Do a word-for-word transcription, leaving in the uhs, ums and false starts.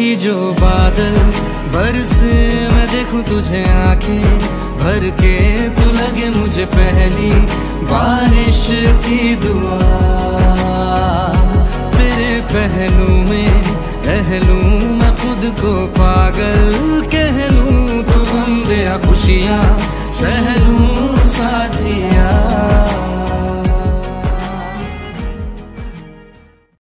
जो बादल बरसे, मैं देखूं तुझे आंखें भर के, तू लगे मुझे पहली बारिश की दुआ। तेरे पहलू में रह लूं मैं खुद को पागल कह लूं, तू गम दे या खुशियाँ